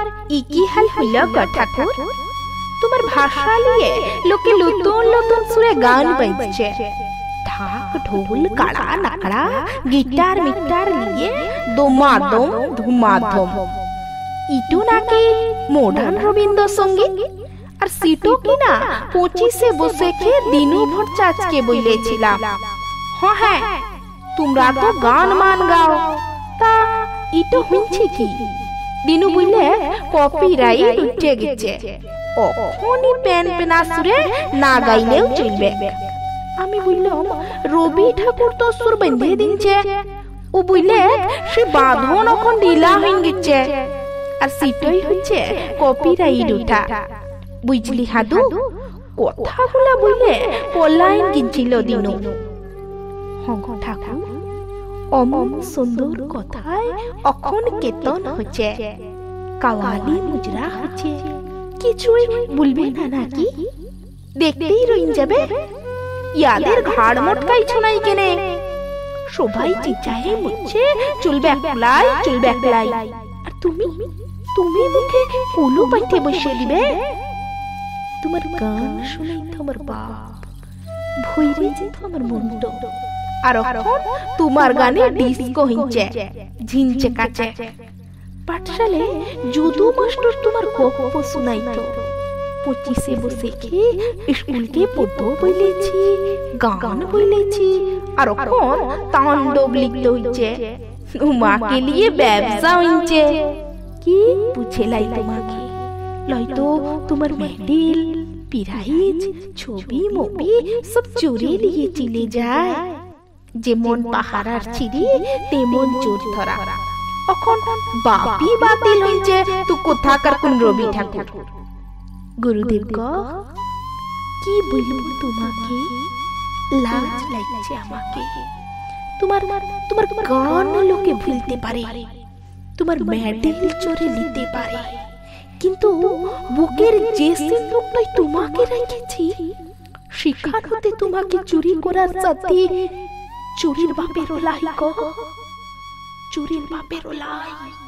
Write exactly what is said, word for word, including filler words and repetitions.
ইকি হাল হইল গো ঠাকুর। তোমার ভাষা নিয়ে লোকে নতুন নতুন সুরে গান বাজছে, ঢাক ঢোল কাড়া নাকড়া গিটার মিটার নিয়ে দমাদম ধুমাধম। ইটু নাকি মডার্ন রবীন্দ্রসঙ্গীত, আর সিটো কিনা পঁচিশে বসে খেয়ে দিনু ভর চাচকে বইলেছিলাম। হ্যাঁ হ্যাঁ, তোমরা তো গান মান গাও, তা ইটো হইছে কি? দিনু বললে কপিরাইট উঠে গেছে, অখনই পেন পেনা সুরে না গাইলেও চলবে। আমি বললাম রবি ঠাকুর তো সুর বেঁধে দিচ্ছে। ও বললে সে বাঁধন এখন ঢিলা হয়ে গেছে, আর সিটই হচ্ছে কপিরাইট উঠা। বুঝলি হাদু, কথাগুলা বললে পলাইন গিয়েছিল দিনু। হ্যাঁ ঠাকুর, অমন সুন্দর কথায় অখন কেতন হচ্ছে, কাওয়ালি মুজরা হচ্ছে, কিছুই বলবে না নাকি? দেখতেই রইন যাবে, ইয়াদের ঘাড় মটকাই শোনাই কেনে। সবাই চিচায়ে মুচ্ছে চলবে একলাই চলবে একলাই, আর তুমি তুমি মুখে কুলু পাইতে বসে দিবে। তোমার গান শুনেই তো আমার বাপ ভইরে যেত আমার মনটা, আর এখন তোমার গানে ডিস্কো হিংচে ঝিনচে কাছে। পাঠশালে যদু মাস্টার তোমার গল্প শুনাইতো, পঁচিশে বসে খেয়ে স্কুলকে পদ্য বইলেছি, গান বইলেছি, আর এখন তাণ্ডব লিখতে হইছে, তোমাকে নিয়ে ব্যবসা হইছে। কি বুঝেলাই তোমাকে? লয়তো তোমার মেডেল প্রাইজ ছবি মবি সব চুরি নিয়ে চলে যায়। যেমন পাহারার ছিড়ি তেমন চোর ধরা। এখন বাপি বাতিল হইছে, তো কোথাকার কোন রবি ঠাকুর? গুরুদেব গ, কি বলবো তোমাকে, লাজ লাগছে আমাকে। তোমার তোমার গান লোকে ভুলতে পারে, তোমার মেডেল চোরে নিতে পারে, কিন্তু বুকের যে সিন্ধুকটাই তোমাকে রেখেছি, সেখান হতে তোমাকে চুরি করার সাথে চুরির বাপের লাই গো, চুরির বাপের লাই।